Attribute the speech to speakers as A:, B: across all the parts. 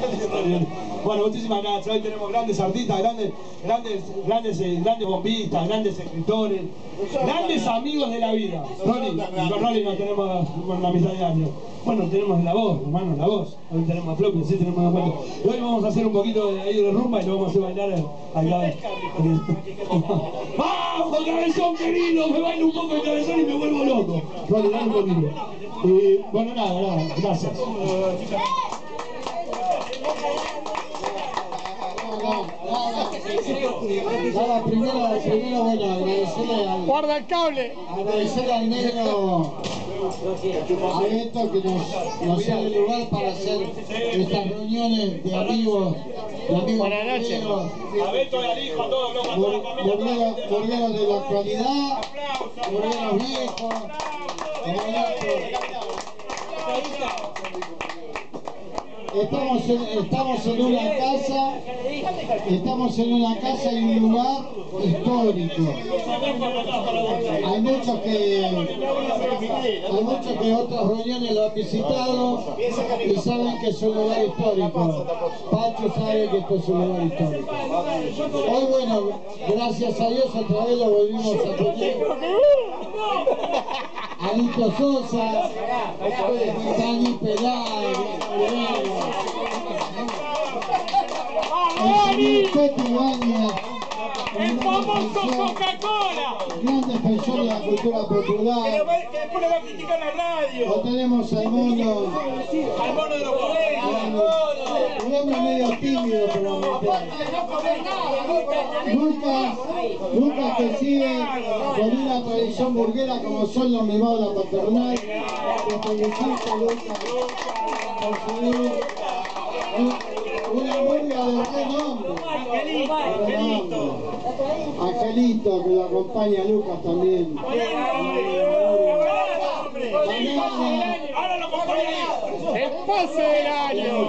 A: Bueno, muchísimas gracias. Hoy tenemos grandes artistas, grandes bombistas, grandes escritores, grandes amigos de la vida. Ronnie, con Ronnie nos tenemos una amistad de años. Bueno, tenemos la voz, hermano, la voz. Hoy tenemos a Floppy, sí tenemos una cuenta. Y hoy vamos a hacer un poquito de ahí de rumba y lo vamos a hacer bailar acá. ¡Vamos, cabezón querido! Me bailo un poco de cabezón y me vuelvo loco. Ronnie, dale un poquito. Y bueno, nada, gracias.
B: Primero, bueno, agradecerle al...
C: ¡Guarda el cable!
B: Agradecerle al negro a Beto que nos da el lugar para hacer estas reuniones de amigos.
C: Buenas noches.
A: A Beto y al hijo, a todos los
B: burgueros de la actualidad, burgueros viejos, Estamos en una casa y un lugar histórico. Hay muchos que otras reuniones lo han visitado y saben que es un lugar histórico. Pacho sabe que esto es un lugar histórico. Hoy, bueno, gracias a Dios otra vez lo volvimos a tener. Alito Sosa, Dani Pelay, el Pepe Ibañez,
C: ¡El famoso Coca-Cola!
B: gran defensor de la cultura popular.
C: Que después lo va a criticar en la radio.
B: Lo tenemos al mono
C: de los colegios.
B: un hombre medio tímido, pero nunca que sigue con una tradición burguera como son los mimados de la paternal. Te felicito, Lucas, por subir una burga de buen hombre. Angelito, que lo acompaña a Lucas también.
C: ¡El pase del año!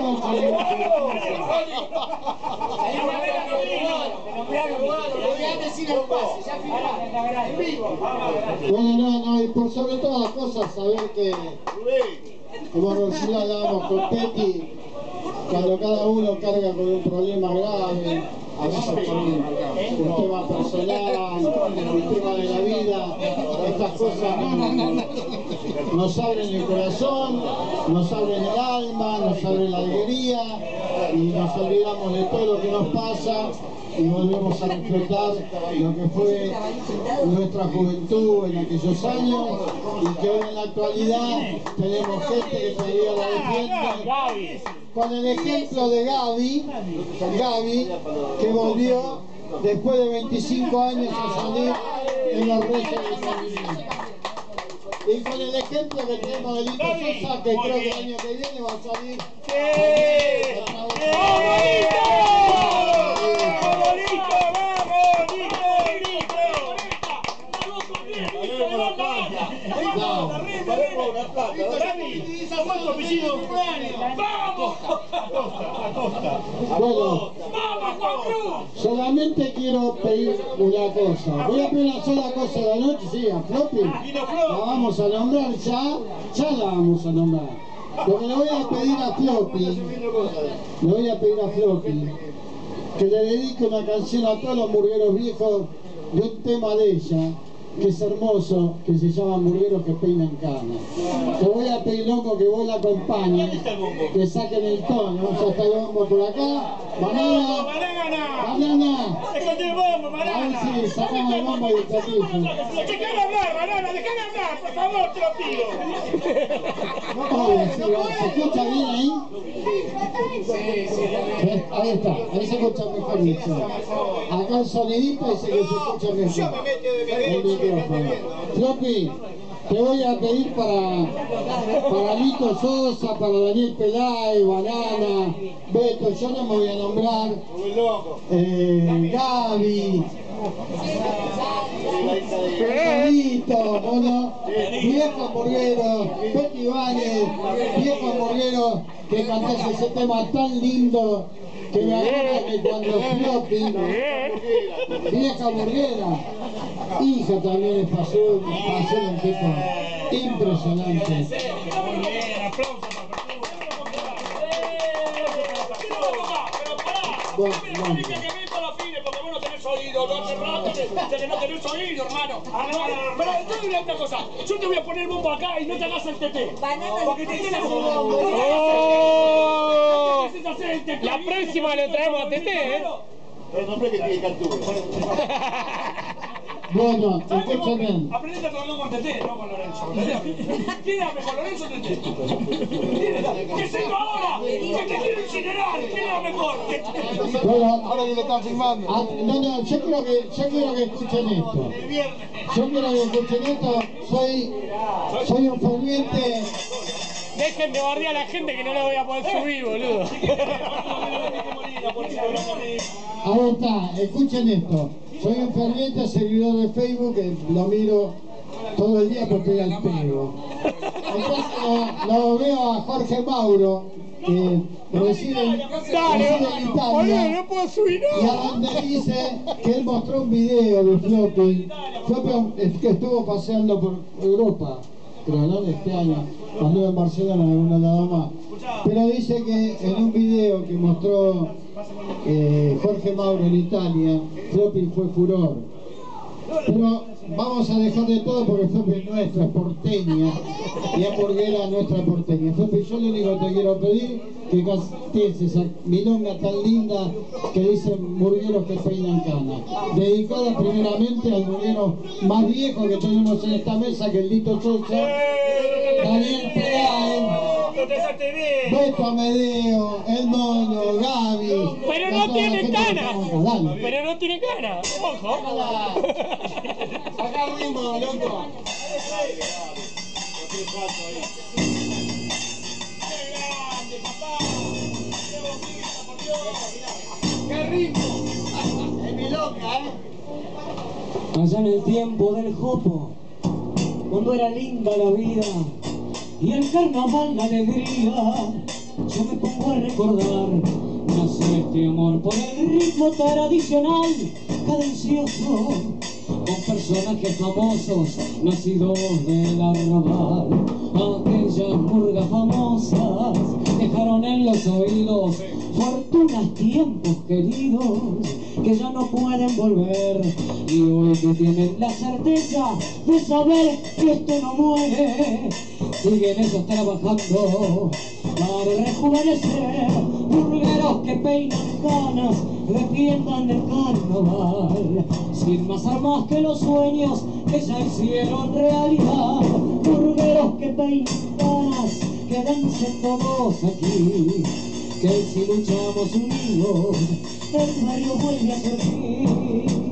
B: Bueno, no, y por sobre todas las cosas, saber que, como recién hablábamos con Petty, cuando cada uno carga con un problema grave, a veces con un tema personal, un tema de la vida, estas cosas nos abren el corazón, nos abren el alma, nos abren la alegría y nos olvidamos de todo lo que nos pasa y volvemos a disfrutar lo que fue nuestra juventud en aquellos años y que hoy en la actualidad tenemos gente que todavía la defiende. Con el ejemplo de Gaby, que volvió después de 25 años a salir en los Reyes del Movimiento. Y con el ejemplo que tenemos de Lito Sosa, que creo que el año que viene va a salir. Bueno, solamente quiero pedir una cosa. Voy a pedir una sola cosa de la noche, sí, a Floppy. La vamos a nombrar ya la vamos a nombrar. Porque le voy a pedir a Floppy, que le dedique una canción a todos los burgueros viejos de un tema de ella, que es hermoso, que se llama Burgueros que peinan cana. Te voy a pedir, loco, que vos la acompañes, que saquen el tono. Vamos a estar el bombo por acá. Banana.
C: ¡Déjate el bombo, banana!
B: A ver si sacamos el bombo y el platillo.
C: ¡Déjame hablar, banana! ¡Déjame hablar, por favor, te lo pido!
B: ¿Se escucha bien ahí? Ahí está, ahí se escucha mejor. Acá el sonidito dice que se escucha mejor. El micrófono. Floppy, te voy a pedir para Lito Sosa, para Daniel Pelay, Banana, Beto, yo no me voy a nombrar, Gaby, Angelito, bueno, viejo hamburguero, Petty Ibañez, viejo hamburguero que cantase ese tema tan lindo que me acuerdo que cuando Floppy, vieja hamburguera, hija también pasó un tipo impresionante.
C: me tenés que quemar para los fines porque vos no tenés oído. No hace rato de que no tenés oído, hermano. Pero te digo otra cosa. Yo te voy a poner bombo acá y no te hagas el teté. Porque te tienes un bombo.
D: La próxima lo traemos a Teté, ¿eh?
E: El nombre que tiene captura.
B: Bueno, escuchen bien.
C: Aprendete a tocar con Teté, no con Lorenzo. ¿Quién habla con Lorenzo o Teté? ¿Qué es esto ahora? ¡Que te quiero incinerar! ¿Quién era mejor?
B: Bueno,
E: Ahora que lo están filmando.
B: no, yo quiero que escuchen esto. Yo quiero que escuchen esto. Soy un ferviente.
D: Dejen de bardear a la gente que no la voy a poder subir, boludo.
B: Ahí está, escuchen esto. Soy un ferviente seguidor de Facebook, que lo miro todo el día porque pega el pego. Entonces lo veo a Jorge Mauro, que reside en
D: Boludo, no puedo subir
B: y a
D: nada.
B: donde dice que él mostró un video de Floppy que estuvo paseando por Europa, creo, ¿no? Este año, cuando en Barcelona, una nada más. Pero dice que en un video que mostró Jorge Mauro en Italia, Floppy fue furor. Pero vamos a dejar de todo porque Floppy es nuestra, es porteña, y es burguera nuestra porteña. Floppy, yo lo único que te quiero pedir que cantes esa milonga tan linda que dicen burgueros que peinan cana. Dedicada primeramente al burguero más viejo que tenemos en esta mesa, que es Lito Sosa, Daniel Peral, Beto Amedeo, El Mono, Gaby.
D: Pero no tiene cana. Pero no tiene cana. Ojo.
B: Acá mismo, loco. ¡Qué rico! Es mi loca,
F: Allá en el tiempo del jopo, cuando era linda la vida y el carnaval la alegría, yo me pongo a recordar, nació este amor por el ritmo tradicional, cadencioso, con personajes famosos, nacidos del arrabal. Aquellas murgas famosas dejaron en los oídos fortunas, tiempos queridos que ya no pueden volver, y hoy que tienen la certeza de saber que esto no muere, siguen ellos trabajando para rejuvenecer. Burgueros que peinan canas, defiendan el carnaval, sin más armas que los sueños que ya hicieron realidad. Burgueros que peinan canas, quédense todos aquí, que si luchamos unidos, el barrio vuelve a surgir.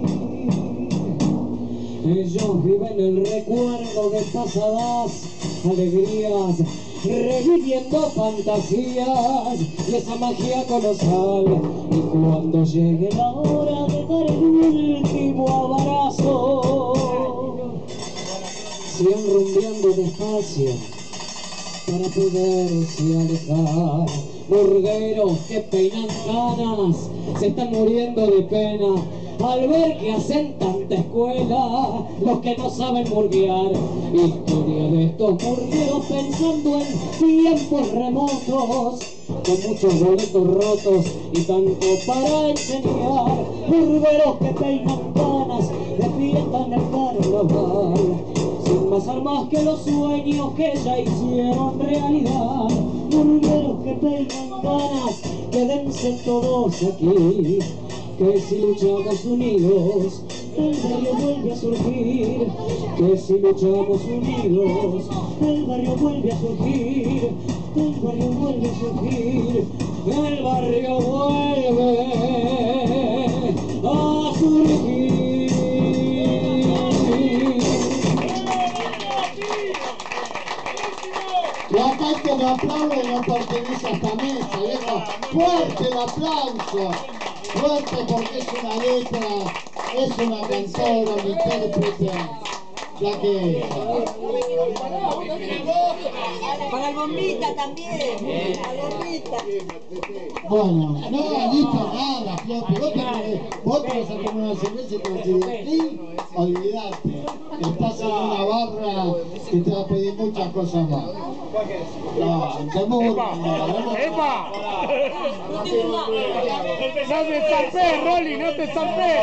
F: Ellos viven el recuerdo de pasadas alegrías, reviviendo fantasías y esa magia colosal. Y cuando llegue la hora de dar el último abrazo, sigan rumbeando despacio para poderse alejar. Burgueros que peinan canas se están muriendo de pena al ver que hacen tanta escuela los que no saben burguear. Historia de estos burgueros pensando en tiempos remotos, con muchos boletos rotos y tanto para enseñar. Burgueros que peinan canas, defiendan el carnaval, sin más armas que los sueños que ya hicieron realidad. Burgueros que peinan canas, quédense todos aquí, que si luchamos unidos, el barrio vuelve a surgir. Que si luchamos unidos, el barrio vuelve a surgir. El barrio vuelve a surgir. El barrio vuelve a surgir.
B: Y acá el que me aplaude no pertenece a esta mesa, viejo. Fuerte el aplauso. Fuerte porque es una letra, es una cantora, una intérprete, ya que
G: Para el bombita también, al bombita.
B: bueno, no, listo, nada, Floppy, vos te vas a tomar una cerveza y te vas a divertir. olvidate. Estás en una barra que te va a pedir muchas cosas más. No, te burlas.
D: ¡Epa! No te zampés, Rolly, no te zampés.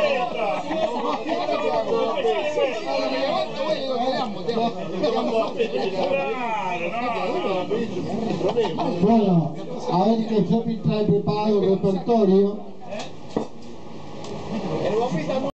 B: Bueno, a ver que Shopping trae preparado el repertorio.